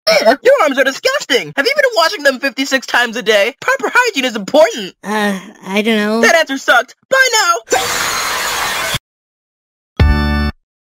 Your arms are disgusting! Have you been washing them 56 times a day? Proper hygiene is important! I don't know. That answer sucked! Bye now!